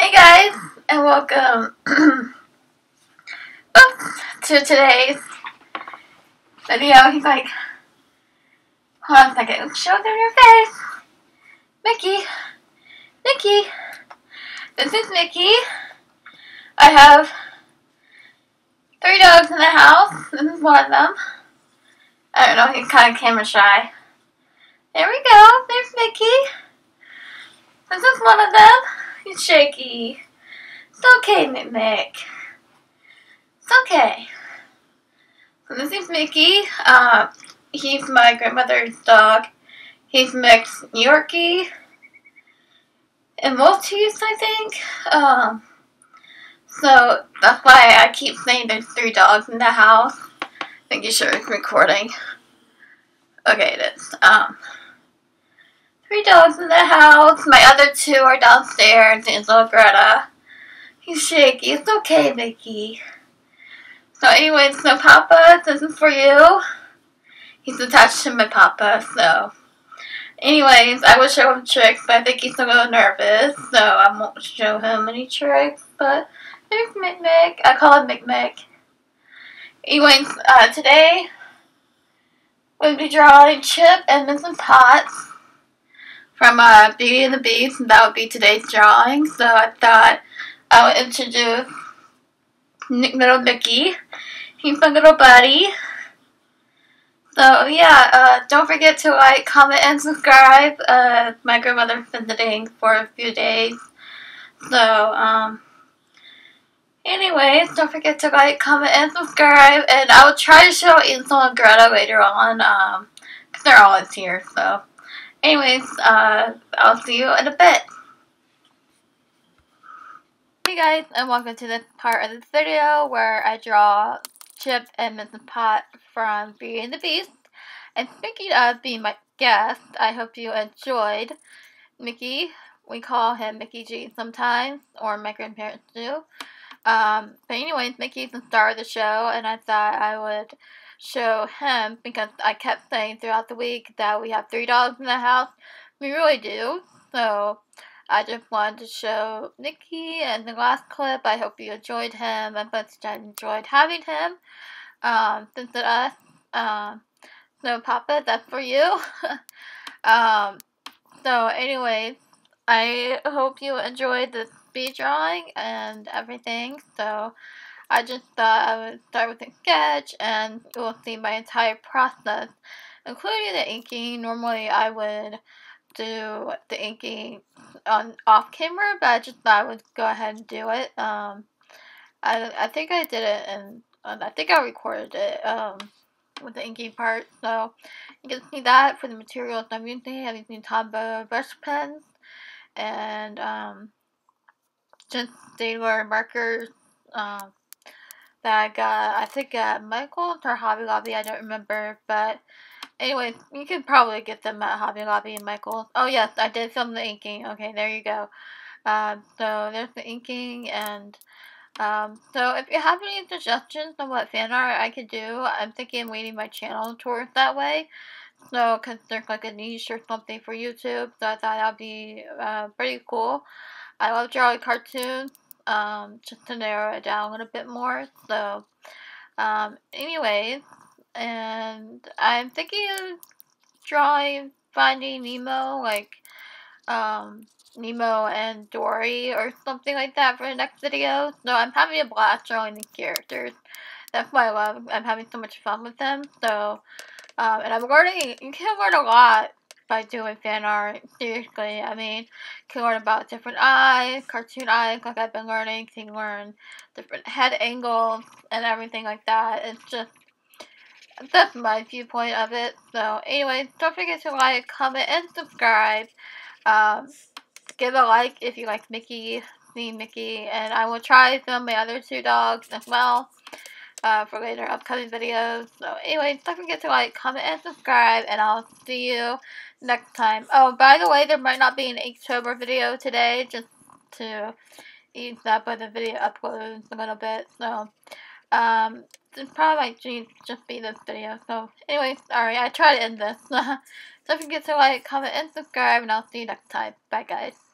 Hey guys, and welcome to today's video. He's like, hold on a second, show them your face. Mickey, Mickey, this is Mickey. I have 3 dogs in the house. This is one of them. I don't know, he's kind of camera shy. There we go, there's Mickey. This is one of them. He's shaky. It's okay, Mick. It's okay. So this is Mickey. He's my grandmother's dog. He's mixed Yorkie and Maltese, I think. So that's why I keep saying there's 3 dogs in the house. Making sure it's recording. Okay, it is. 3 dogs in the house. My other 2 are downstairs. There's little Greta. He's shaky. It's okay, Mickey. So anyways, so Papa, this is for you. He's attached to my Papa, so. Anyways, I would show him tricks, but I think he's a little nervous, so I won't show him any tricks, but there's Mick. I call him Mick. Anyways, today, we'll be drawing Chip and Mrs. Potts from Beauty and the Beast, and that would be today's drawing, so I thought I would introduce little Mickey. He's my little buddy. So yeah, don't forget to like, comment, and subscribe. My grandmother's visiting for a few days. So, anyways, don't forget to like, comment, and subscribe. And I will try to show Ansel and Greta later on, because they're always here, so. Anyways, I'll see you in a bit. Hey guys, and welcome to this part of this video where I draw Chip and Mrs. Pot from Beauty and the Beast. And speaking of being my guest, I hope you enjoyed Mickey. We call him Mickey G sometimes, or my grandparents do. But anyways, Mickey's the star of the show, and I thought I would show him because I kept saying throughout the week that we have 3 dogs in the house. We really do. So I just wanted to show Mickey in the last clip. I hope you enjoyed him. I bet I enjoyed having him. Since it us. So Papa, that's for you. So anyways, I hope you enjoyed the speed drawing and everything. So I just thought I would start with a sketch, and you'll see my entire process, including the inking. Normally I would do the inking off camera, but I just thought I would go ahead and do it. I think I did it, and I think I recorded it with the inking part, so you can see that for the materials I'm using. I'm using Tombow brush pens and just Staedtler markers that I got, I think at Michael's or Hobby Lobby, I don't remember, but anyways, you can probably get them at Hobby Lobby and Michael's. Oh yes, I did film the inking. Okay, there you go. So there's the inking, and so if you have any suggestions on what fan art I could do, I'm thinking of leading my channel towards that way. So, because there's like a niche or something for YouTube, so I thought that would be pretty cool. I love drawing cartoons, just to narrow it down a little bit more. So, anyways, and I'm thinking of drawing Finding Nemo, like, Nemo and Dory or something like that for the next video. So I'm having a blast drawing these characters. That's why I'm having so much fun with them. So, and I'm learning, you can learn a lot by doing fan art. Seriously, I mean, you can learn about different eyes, cartoon eyes, like I've been learning. You can learn different head angles and everything like that. It's just, that's my viewpoint of it. So, anyways, don't forget to like, comment, and subscribe. Give a like if you like Mickey, and I will try some of my other 2 dogs as well for later upcoming videos. So anyway, don't forget to like, comment, and subscribe, and I'll see you next time. Oh, by the way, there might not be an Inktober video today, just to ease up with the video uploads a little bit. So it probably might just be this video. So anyway, sorry, I tried to end this. Don't forget to like, comment, and subscribe, and I'll see you next time. Bye guys.